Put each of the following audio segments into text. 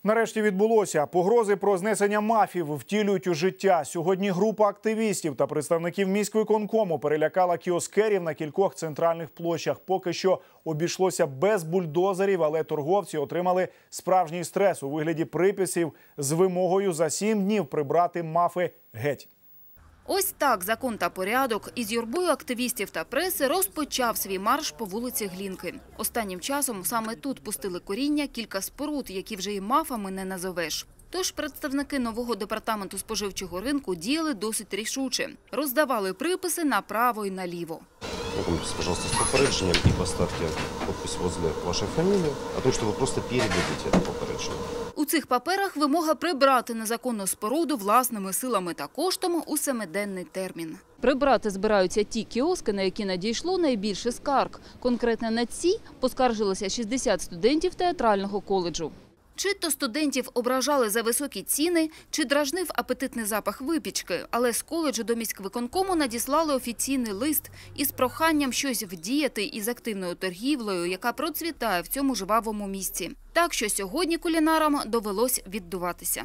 Нарешті відбулося. Погрози про знесення мафів втілюють у життя. Сьогодні група активістів та представників міськвиконкому перелякала кіоскерів на кількох центральних площах. Поки що обійшлося без бульдозерів, але торговці отримали справжній стрес у вигляді приписів з вимогою за 7 днів прибрати мафи геть. Ось так закон та порядок із юрбою активістів та преси розпочав свій марш по вулиці Глінки. Останнім часом саме тут пустили коріння кілька споруд, які вже і мафами не назовеш. Тож представники нового департаменту споживчого ринку діяли досить рішуче. Роздавали приписи направо і наліво. Ознакомьтесь, пожалуйста, с попередженням и поставьте подпись возле вашей фамилии о том, что вы просто передадите это попереджение. У цих паперах вимога прибрати незаконну споруду власними силами та коштом у 7-денний термін. Прибрати збираються ті кіоски, на які надійшло найбільше скарг. Конкретно на ці поскаржилося 60 студентів театрального коледжу. Чи то студентів ображали за високі ціни, чи дражнив апетитний запах випічки. Але з коледжу до міськвиконкому надіслали офіційний лист із проханням щось вдіяти із активною торгівлею, яка процвітає в цьому жвавому місці. Так що сьогодні кулінарам довелось віддуватися.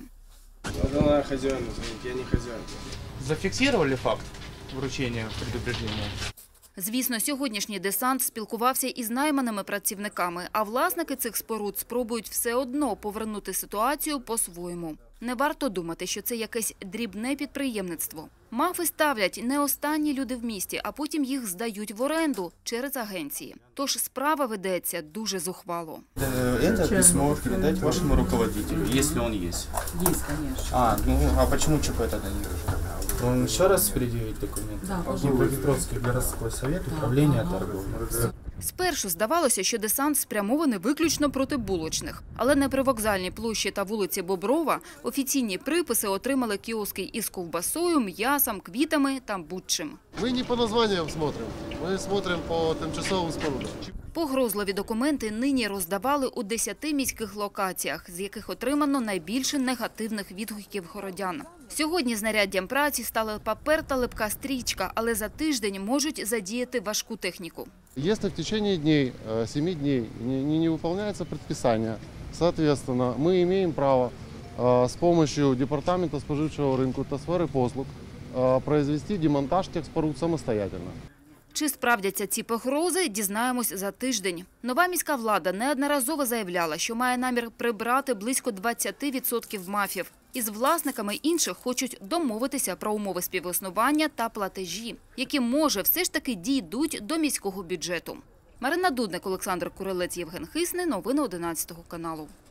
Она хозяин, извините, я не хозяин. Зафиксировали факт вручения предупреждения? Звісно, сьогоднішній десант спілкувався із найманими працівниками, а власники цих споруд спробують все одно повернути ситуацію по-своєму. Не варто думати, що це якесь дрібне підприємництво. Мафи ставлять не останні люди в місті, а потім їх здають в оренду через агенції. Тож справа ведеться дуже зухвало. Это письмо передать вашему руководителю, если он есть. Есть, конечно. А почему ЧП тогда не вижу? Он еще раз предъявить документы? Да, пожалуйста. Днепропетровский городской совет управления торговли. Спершу здавалося, що десант спрямований виключно проти булочних. Але на привокзальній площі та вулиці Боброва офіційні приписи отримали кіоски із ковбасою, м'ясом, квітами та будь-чим. Мы не по названиям смотрим, мы смотрим по тимчасовым спорудам. Погрозливі документи нині роздавали у 10 міських локаціях, з яких отримано найбільше негативних відгуків городян. Сьогодні знаряддям праці стали папер та липка стрічка, але за тиждень можуть задіяти важку техніку. Если в течение дней, 7 дней не выполняется предписание, соответственно, мы имеем право с помощью Департамента споживчого рынка та сферы послуг произвести демонтаж тех споруд самостоятельно. Чи справдяться ці погрози, дізнаємось за тиждень. Нова міська влада неодноразово заявляла, що має намір прибрати близько 20% мафів. Із власниками інших хочуть домовитися про умови співіснування та платежі, які, може, все ж таки дійдуть до міського бюджету. Марина Дудник, Олександр Курилець, Євген Хисний. Новини 11 каналу.